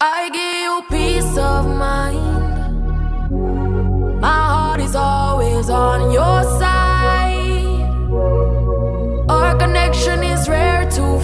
I give you peace of mind. My heart is always on your side. Our connection is rare to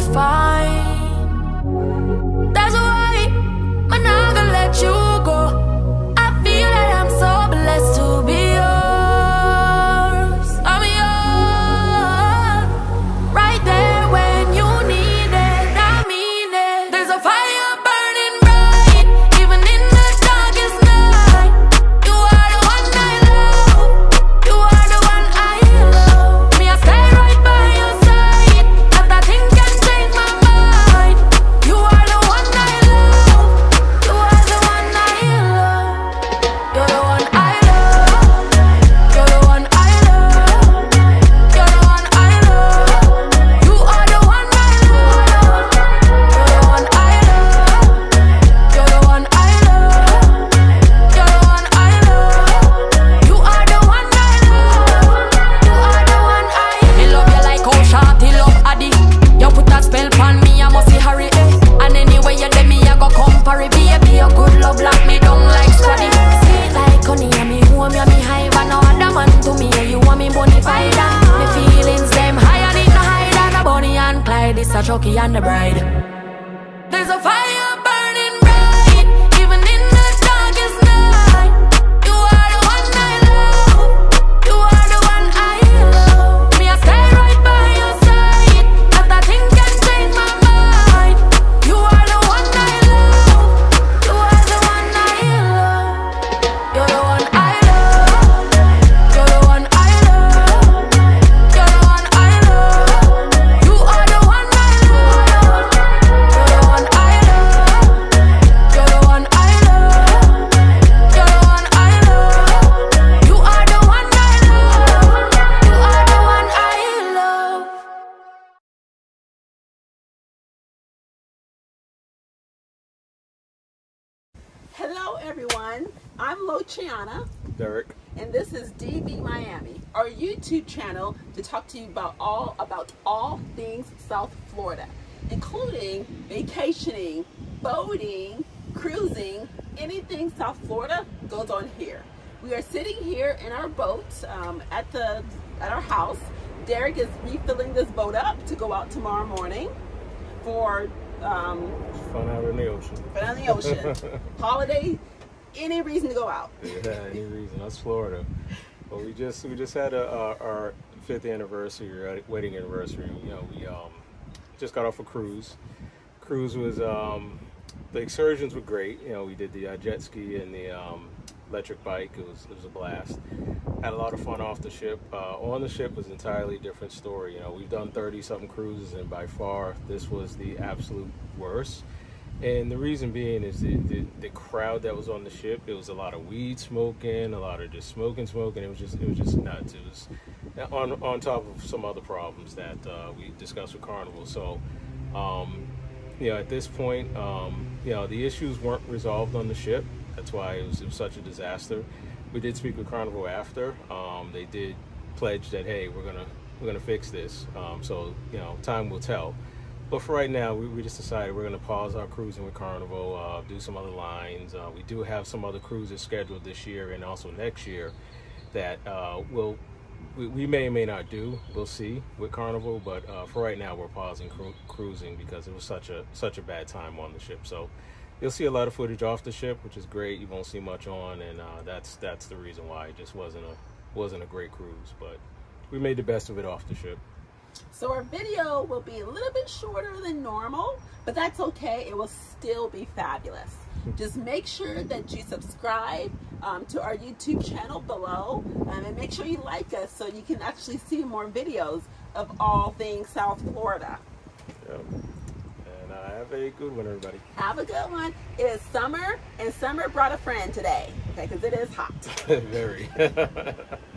find. That's why I'm not gonna let you go. I feel that I'm so blessed to be yours. I'm yours, right there when you need it. I mean it. There's a fire burning bright, even in the darkest night. You are the one I love. You are the one I love. Me, I stay right by your side. Nothing can change my mind. You are the one I love. You are the one I love. You're the one I love. You're the one I love. You're the one I love. You are the one I love. You're the one I love. You're the one I love. You're the one I love. You are the one I love. You are the one I love. Me love you like how Shawty love Addy. You put a spell on me, I must see hurry, eh. And anyway you let me, I go come for it. Baby, your good love lock me down like Spuddy. Sweet like honey, and me home, and me high. But no other man to me, you want me bonafide. Me feelings them high, and it no hide. And a Bonnie and Clyde, it's a Chucky and the bride. There's a fire burning bright, even in the darkest night. You are the one I love. You are the one I love. Me, I stay right by your side. Nothing can change my mind. You are the one I love. You are the one I love. You're the one I love. You're the one I love. You're the one I love. You are the one I love. You're the one I love. You're the one I love. You're the one I love. You are the one I love. You are the one I love. Hello everyone, I'm Lochiana Derek. and this is DB Miami, our YouTube channel to talk to you about all things South Florida, including vacationing, boating, cruising, anything South Florida goes on here. We are sitting here in our boat at our house. Derek is refilling this boat up to go out tomorrow morning for Fun out in the ocean. Holiday, any reason to go out. Yeah, any reason. That's Florida. Well, we just had our 5th anniversary, wedding anniversary. You know, we just got off a cruise. Cruise was the excursions were great. You know, we did the jet ski and the electric bike. It was a blast. Had a lot of fun off the ship. On the ship was an entirely different story. You know, we've done 30-something cruises, and by far this was the absolute worst. And the reason being is the crowd that was on the ship. It was a lot of weed smoking, a lot of just smoking. It was just nuts. It was on top of some other problems that we discussed with Carnival. So, you know, at this point, you know, the issues weren't resolved on the ship. That's why it was such a disaster. We did speak with Carnival after. They did pledge that, hey, we're gonna fix this. So, you know, time will tell. But for right now, we just decided we're gonna pause our cruising with Carnival, do some other lines. We do have some other cruises scheduled this year and also next year that we may or may not do. We'll see with Carnival. But for right now, we're pausing cruising because it was such a bad time on the ship. So you'll see a lot of footage off the ship, which is great. You won't see much on, and that's the reason why it just wasn't a great cruise. But we made the best of it off the ship. So our video will be a little bit shorter than normal, but that's okay. It will still be fabulous. Just make sure that you subscribe to our YouTube channel below, and make sure you like us so you can actually see more videos of all things South Florida. Yep. And have a good one, everybody. Have a good one. It is summer, and summer brought a friend today, okay, because it is hot. Very.